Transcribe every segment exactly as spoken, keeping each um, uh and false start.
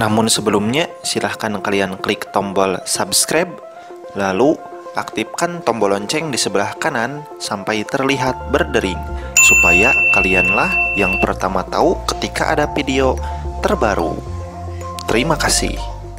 Namun sebelumnya, silahkan kalian klik tombol subscribe, lalu aktifkan tombol lonceng di sebelah kanan sampai terlihat berdering, supaya kalianlah yang pertama tahu ketika ada video terbaru. Terima kasih.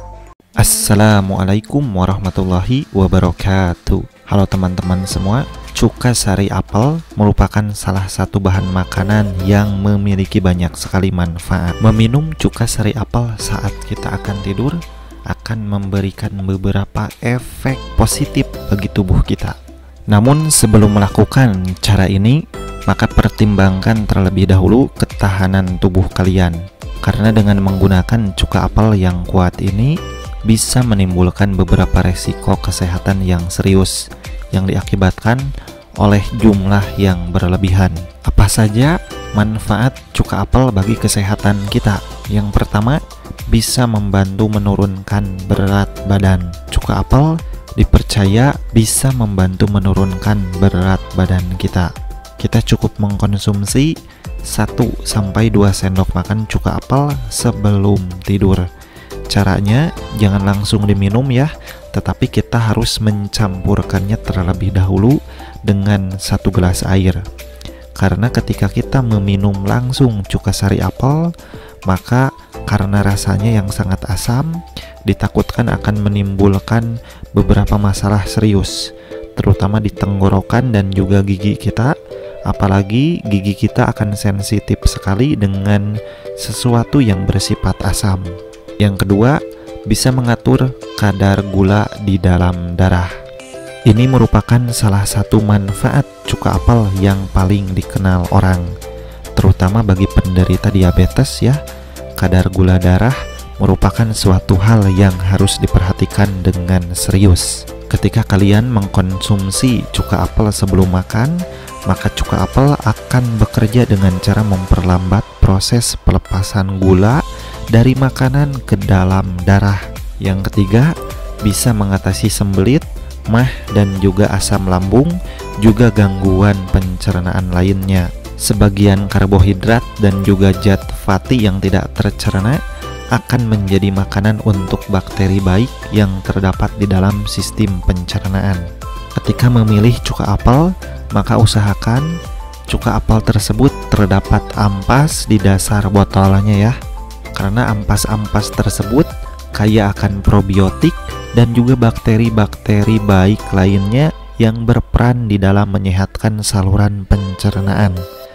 Assalamualaikum warahmatullahi wabarakatuh. Halo teman-teman semua. Cuka sari apel merupakan salah satu bahan makanan yang memiliki banyak sekali manfaat. Meminum cuka sari apel saat kita akan tidur akan memberikan beberapa efek positif bagi tubuh kita. Namun sebelum melakukan cara ini, maka pertimbangkan terlebih dahulu ketahanan tubuh kalian. Karena dengan menggunakan cuka apel yang kuat ini bisa menimbulkan beberapa resiko kesehatan yang serius yang diakibatkan oleh jumlah yang berlebihan. Apa saja manfaat cuka apel bagi kesehatan kita? Yang pertama, bisa membantu menurunkan berat badan. Cuka apel dipercaya bisa membantu menurunkan berat badan kita. Kita cukup mengkonsumsi satu sampai dua sendok makan cuka apel sebelum tidur. Caranya jangan langsung diminum ya, tetapi kita harus mencampurkannya terlebih dahulu dengan satu gelas air. Karena ketika kita meminum langsung cuka sari apel, maka karena rasanya yang sangat asam, ditakutkan akan menimbulkan beberapa masalah serius, terutama di tenggorokan dan juga gigi kita. Apalagi gigi kita akan sensitif sekali dengan sesuatu yang bersifat asam. Yang kedua, bisa mengatur kadar gula di dalam darah. Ini merupakan salah satu manfaat cuka apel yang paling dikenal orang, terutama bagi penderita diabetes ya. Kadar gula darah merupakan suatu hal yang harus diperhatikan dengan serius. Ketika kalian mengkonsumsi cuka apel sebelum makan, maka cuka apel akan bekerja dengan cara memperlambat proses pelepasan gula dari makanan ke dalam darah. Yang ketiga, bisa mengatasi sembelit, mah, dan juga asam lambung, juga gangguan pencernaan lainnya. Sebagian karbohidrat dan juga zat fatty yang tidak tercerna akan menjadi makanan untuk bakteri baik yang terdapat di dalam sistem pencernaan. Ketika memilih cuka apel, maka usahakan cuka apel tersebut terdapat ampas di dasar botolnya ya. Karena ampas-ampas tersebut kaya akan probiotik dan juga bakteri-bakteri baik lainnya yang berperan di dalam menyehatkan saluran pencernaan.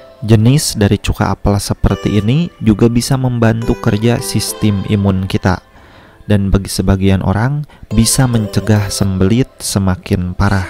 Jenis dari cuka apel seperti ini juga bisa membantu kerja sistem imun kita, dan bagi sebagian orang bisa mencegah sembelit semakin parah.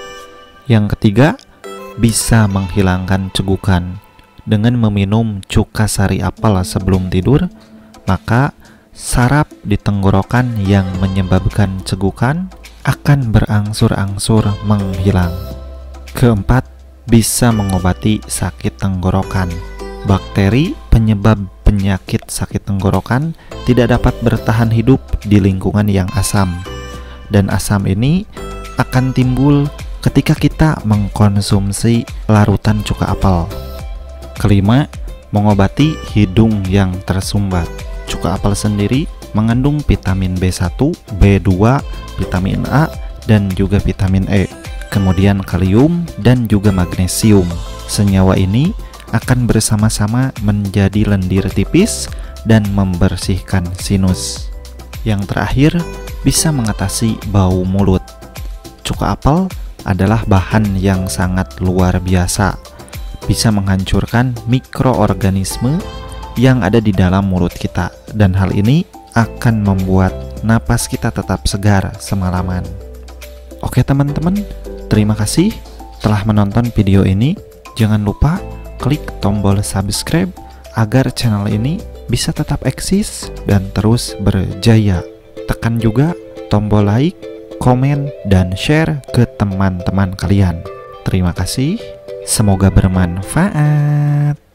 Yang ketiga, bisa menghilangkan cegukan. Dengan meminum cuka sari apel sebelum tidur, maka saraf di tenggorokan yang menyebabkan cegukan akan berangsur-angsur menghilang. Keempat, bisa mengobati sakit tenggorokan. Bakteri penyebab penyakit sakit tenggorokan tidak dapat bertahan hidup di lingkungan yang asam, dan asam ini akan timbul ketika kita mengkonsumsi larutan cuka apel. Kelima, mengobati hidung yang tersumbat. Cuka apel sendiri mengandung vitamin B satu, B dua, vitamin A, dan juga vitamin E. Kemudian kalium dan juga magnesium. Senyawa ini akan bersama-sama menjadi lendir tipis dan membersihkan sinus. Yang terakhir, bisa mengatasi bau mulut. Cuka apel adalah bahan yang sangat luar biasa. Bisa menghancurkan mikroorganisme yang ada di dalam mulut kita, dan hal ini akan membuat napas kita tetap segar semalaman. Oke teman-teman, terima kasih telah menonton video ini. Jangan lupa klik tombol subscribe agar channel ini bisa tetap eksis dan terus berjaya. Tekan juga tombol like, komen, dan share ke teman-teman kalian. Terima kasih, semoga bermanfaat.